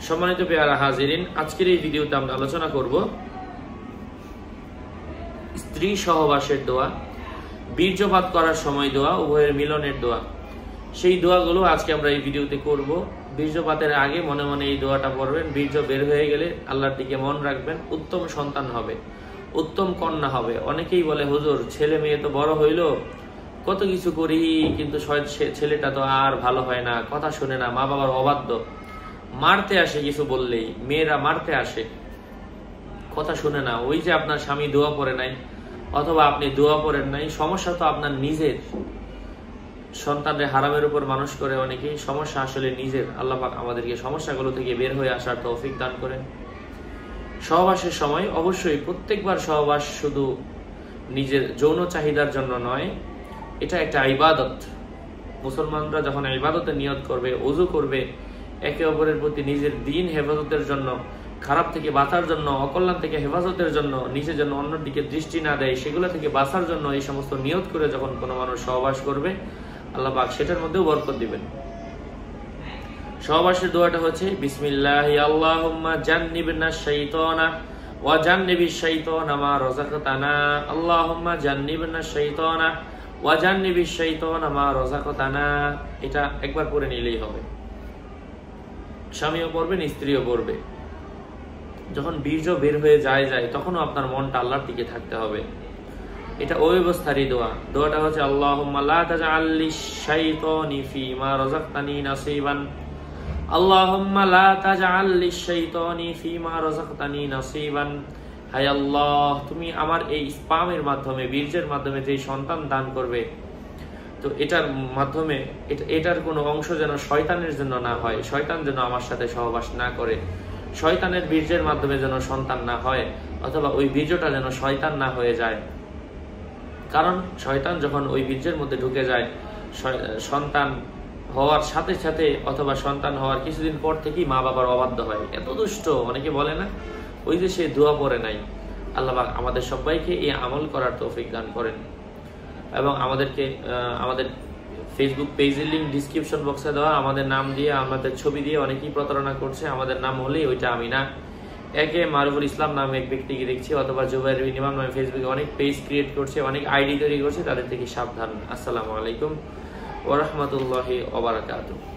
সম্মানিত পেয়ারা হাজিরিন, আজকের এই ভিডিওতে আমরা আলোচনা করব স্ত্রী সহবাসের দোয়া, বীর্যপাত করার সময় দোয়া, উভয়ের মিলনের দোয়া। সেই দোয়াগুলো আজকে আমরা এই ভিডিওতে করব। বীর্যপাতের আগে মনে মনে এই দোয়াটা পড়বেন। বীর্য বের হয়ে গেলে আল্লাহর দিকে মন রাখবেন। উত্তম সন্তান হবে, উত্তম কন্যা হবে। অনেকেই বলে, হুজুর ছেলে মেয়ে তো বড় হইলো, কত কিছু করি, কিন্তু ছেলেটা তো আর ভালো হয় না, কথা শুনে না, মা বাবার অবাধ্য, মারতে আসে, কিছু বললেই মেয়েরা মারতে আসে, কথা শুনে না। ওই যে আপনার স্বামী দোয়া পড়ে নাই অথবা আপনি দোয়া পড়েন নাই, সমস্যা তো আপনার নিজের। সন্তানরে হারামের উপর মানুষ করে অনেকেই, সমস্যা আসলে নিজের। আল্লাহ পাক আমাদেরকে সমস্যাগুলো থেকে বের হয়ে আসার তৌফিক দান করেন। সহবাসের সময় অবশ্যই প্রত্যেকবার সহবাস শুধু নিজের যৌন চাহিদার জন্য নয়, এটা একটা ইবাদত। মুসলমানরা যখন ইবাদতে নিয়ত করবে, ওযু করবে, একে অপরের প্রতি নিজের দিন হেফাজতের জন্য, খারাপ থেকে বাঁচার জন্য, অকল্যাণ থেকে হেফাজতের জন্য, নিজের জন্য অন্যের দিকে দৃষ্টি না দেয়, সেগুলো থেকে বাঁচার জন্য এই সমস্ত নিয়ত করে যখন কোনো মানুষ সহবাস করবে, আল্লাহ পাক সেটার মধ্যেও বরকত দিবেন। সহবাসের দোয়াটা হচ্ছে বিসমিল্লাহি আল্লাহুম্মা জান্নিবনা শাইতানা ওয়া জান্নিবিশ শাইতানা মা রাযাকতানা, আল্লাহুম্মা জান্নিবনা শাইতানা ওয়া জান্নিবিশ শাইতানা মা রাযাকতানা। এটা একবার পড়ে নিলেই হবে। স্বামীও পড়বেন, স্ত্রীও পড়বে। যখন বীর্য বের হয়ে যায় তখনও আপনার মনটা আল্লাহর দিকে থাকতে হবে। এটা ওই অবস্থারই দোয়া। দোয়াটা হচ্ছে আল্লাহুম্মা লা তাজআল লিশ-শাইতানি ফীমা রাযাকতানি নাসীবান, আল্লাহুম্মা লা তাজআল লিশ-শাইতানি ফীমা রাযাকতানি নাসীবান। হায় আল্লাহ, তুমি আমার এই স্পামের মাধ্যমে, বীর্যের মাধ্যমে যে সন্তান দান করবে, তো এটার মাধ্যমে এটার কোনো অংশ যেন শয়তানের জন্য না হয়, শয়তান যেন আমার সাথে সহবাস না করে, শয়তানের বীর্যের মাধ্যমে যেন সন্তান না হয়, অথবা ওই বীর্যটা যেন শয়তান না হয়ে যায়। কারণ শয়তান যখন ওই বীর্যের মধ্যে ঢুকে যায়, সন্তান হওয়ার সাথে সাথে অথবা সন্তান হওয়ার কিছুদিন পর থেকেই মা বাবার অবাধ্য হয়। এত দুষ্ট, অনেকে বলে না, ওই যে সে দোয়া পড়ে নাই। আল্লাহ পাক আমাদের সবাইকে এই আমল করার তৌফিক দান করেন। এবং আমাদের ফেসবুক পেজের লিঙ্ক ডিসক্রিপশন বক্সে দেওয়া, আমাদের নাম দিয়ে, আমাদের ছবি দিয়ে অনেকেই প্রতারণা করছে। আমাদের নাম হলেই ওইটা আমি না। একে মারুফুল ইসলাম নামে এক ব্যক্তিকে দেখছি, অথবা জুবাইর বিন ইমাম নামে ফেসবুকে অনেক পেজ ক্রিয়েট করছে, অনেক আইডি তৈরি করছে। তাদের থেকে সাবধান। আসসালামু আলাইকুম ওয়া রাহমাতুল্লাহি ওয়া বারাকাতুহু।